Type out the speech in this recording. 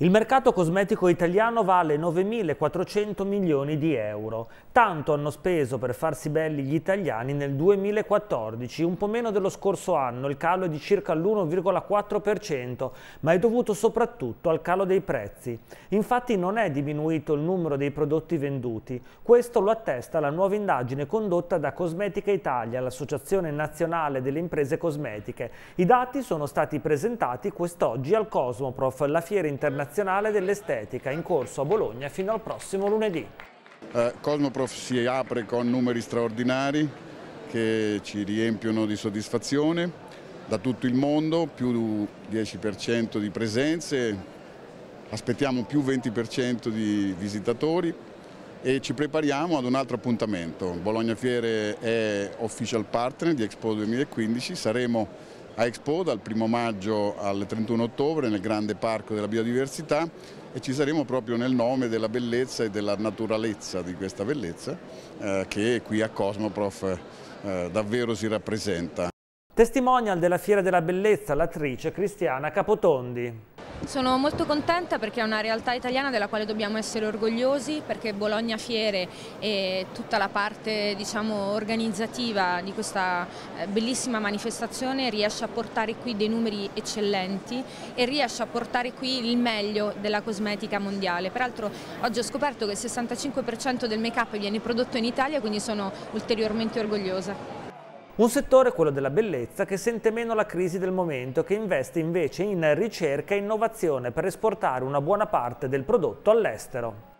Il mercato cosmetico italiano vale 9.400 milioni di euro. Tanto hanno speso per farsi belli gli italiani nel 2014, un po' meno dello scorso anno, il calo è di circa l'1,4%, ma è dovuto soprattutto al calo dei prezzi. Infatti non è diminuito il numero dei prodotti venduti, questo lo attesta la nuova indagine condotta da Cosmetica Italia, l'Associazione Nazionale delle Imprese Cosmetiche. I dati sono stati presentati quest'oggi al Cosmoprof, la fiera internazionale dell'estetica in corso a Bologna fino al prossimo lunedì. Cosmoprof si apre con numeri straordinari che ci riempiono di soddisfazione da tutto il mondo, più 10% di presenze, aspettiamo più 20% di visitatori e ci prepariamo ad un altro appuntamento. Bologna Fiere è official partner di Expo 2015, saremo a Expo dal 1° maggio al 31 ottobre nel grande parco della biodiversità e ci saremo proprio nel nome della bellezza e della naturalezza di questa bellezza che qui a Cosmoprof davvero si rappresenta. Testimonial della Fiera della Bellezza l'attrice Cristiana Capotondi. Sono molto contenta perché è una realtà italiana della quale dobbiamo essere orgogliosi, perché Bologna Fiere e tutta la parte, diciamo, organizzativa di questa bellissima manifestazione riesce a portare qui dei numeri eccellenti e riesce a portare qui il meglio della cosmetica mondiale. Peraltro oggi ho scoperto che il 65% del make-up viene prodotto in Italia, quindi sono ulteriormente orgogliosa. Un settore, quello della bellezza, che sente meno la crisi del momento e che investe invece in ricerca e innovazione per esportare una buona parte del prodotto all'estero.